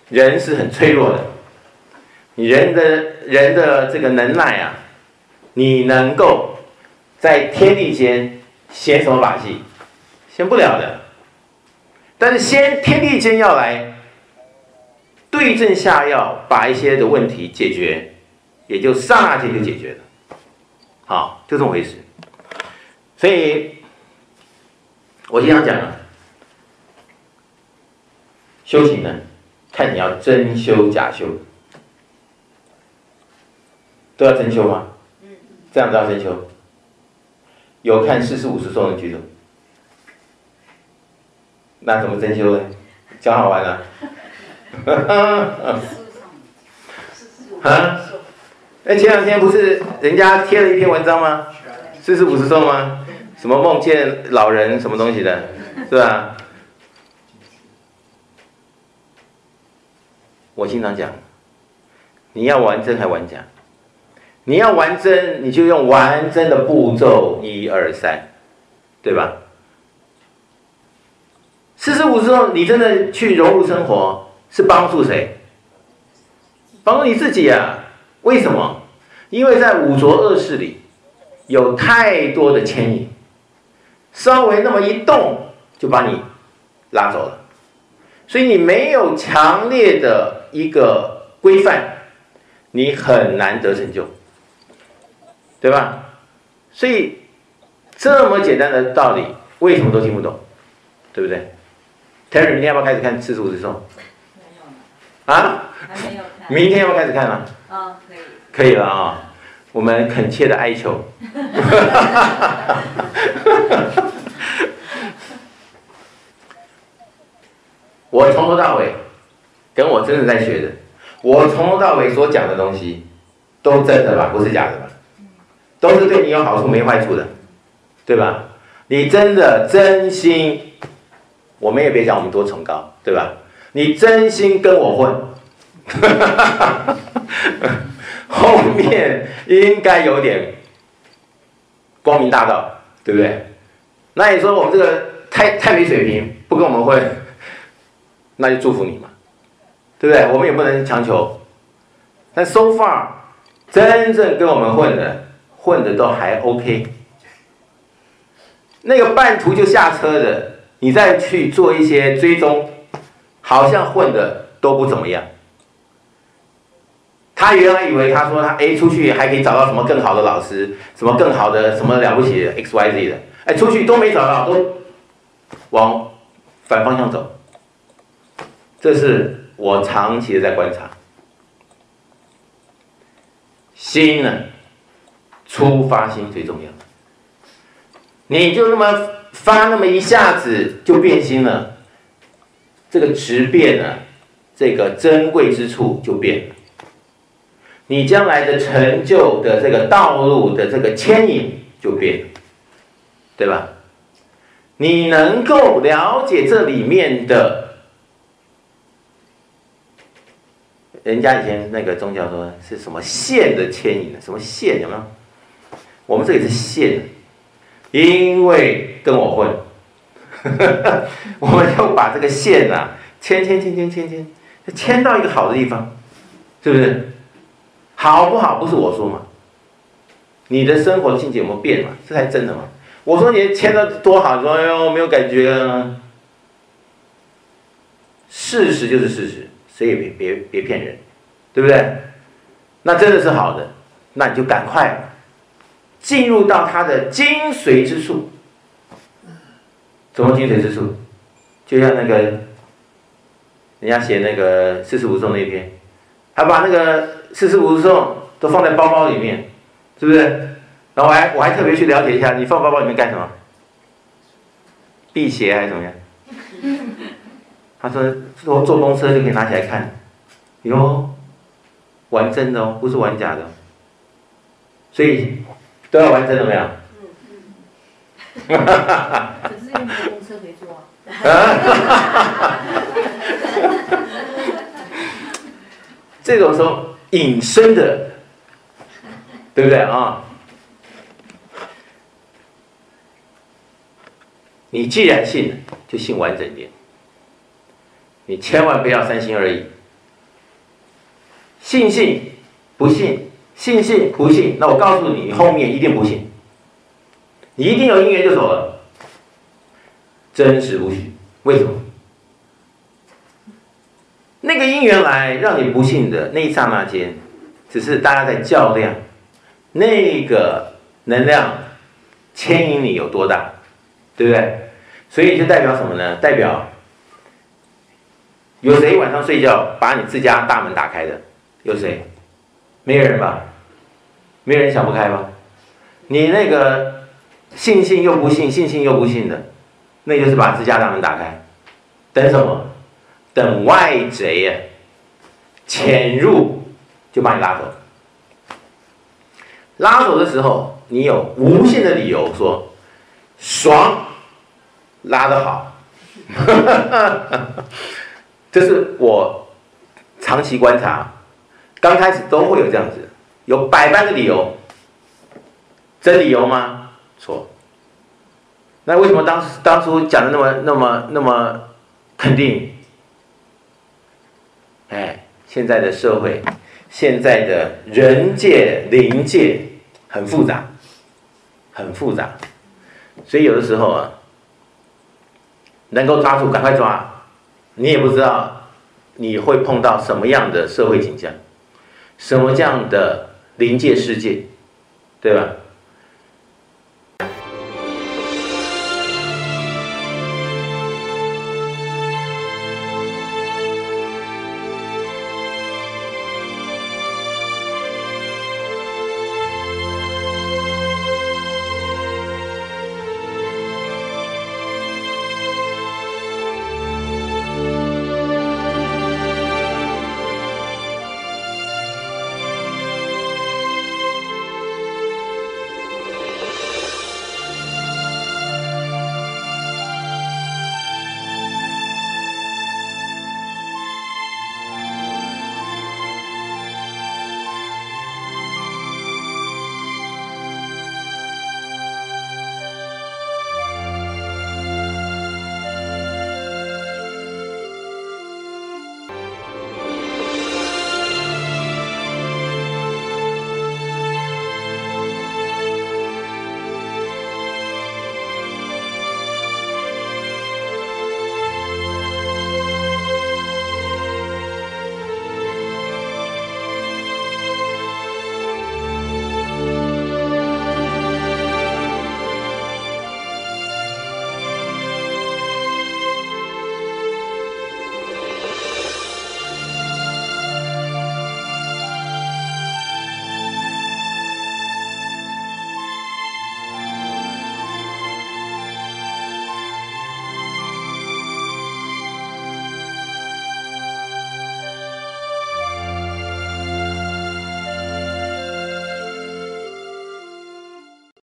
人是很脆弱的，你人的这个能耐啊，你能够在天地间显什么把戏？显不了的。但是天地间要来对症下药，把一些的问题解决，也就刹那间就解决了。好，就这么回事。所以，我经常讲啊，修行呢，看你要真修假修，都要真修吗？这样都要真修。有看40、50颂的举手，那怎么真修呢？讲好玩啊！啊？前2天不是人家贴了一篇文章吗？40、50颂吗？什么梦见老人什么东西的，是吧？我经常讲，你要玩真还玩假？你要玩真，你就用玩真的步骤1、2、3，对吧？40、50颂，你真的去融入生活，是帮助谁？帮助你自己啊！为什么？因为在五浊恶世里，有太多的牵引，稍微那么一动，就把你拉走了。所以你没有强烈的一个规范，你很难得成就，对吧？所以这么简单的道理，为什么都听不懂？对不对 ？Terry， 明天要不要开始看40、50颂？没有啊？还没有看。明天要不要开始看了？哦，可以。可以了啊！我们恳切的哀求。我从头到尾，跟我真的在学的，我从头到尾所讲的东西，都真的吧？不是假的吧？都是对你有好处没坏处的，对吧？你真的真心，我们也别讲我们多崇高，对吧？你真心跟我混，后面应该有点光明大道，对不对？那你说我们这个太没水平，不跟我们混，那就祝福你嘛，对不对？我们也不能强求。但 so far 真正跟我们混的都还 OK。那个半途就下车的，你再去做一些追踪，好像混的都不怎么样。他原来以为他说他出去还可以找到什么更好的老师，什么更好的什么了不起的 XYZ 的，出去都没找到，都往反方向走。这是我长期的在观察。心呢，出发心最重要。你就那么发那么一下子就变心了，这个质变呢，这个珍贵之处就变了。你将来的成就的这个道路的这个牵引就变了，对吧？你能够了解这里面的，人家以前那个宗教说是什么线的牵引，什么线有没有？我们这里是线，因为跟我混，我们就把这个线啊牵到一个好的地方，是不是？好不好不是我说嘛，你的生活的境界有没有变嘛？这才真的嘛。我说你牵的多好，你说哎呦没有感觉啊。事实就是事实，谁也别骗人，对不对？那真的是好的，那你就赶快进入到它的精髓之处。什么精髓之处？就像那个人家写那个40、50颂那一篇，他把那个40、50颂都放在包包里面，是不是？然后我还特别去了解一下，你放包包里面干什么？辟邪还是怎么样？他说坐公车就可以拿起来看，哟，玩真的哦，不是玩假的哦，所以都要玩真的没有？ 可是用公车可以坐啊。 这种时候隐身的，对不对啊？你既然信了，就信完整点。你千万不要3心2意， 信信不信，信信不信，那我告诉你，你后面一定不信，你一定有因缘就走了，真实不虚。为什么？那个因缘来让你不信的那一刹那间，只是大家在较量，那个能量牵引你有多大，对不对？所以就代表什么呢？代表有谁晚上睡觉把你自家大门打开的？有谁？没人吧？没人想不开吧？你那个信信又不信，信信又不信的，那就是把自家大门打开，等什么？等外贼呀潜入，就把你拉走。拉走的时候，你有无限的理由说爽，拉得好。这是我长期观察，刚开始都会有这样子，有百般的理由，真理由吗？错。那为什么当初讲的那么肯定？哎，现在的社会，现在的人界、灵界很复杂，很复杂，所以有的时候啊，能够抓住赶快抓，你也不知道你会碰到什么样的社会景象，什么这样的灵界世界，对吧？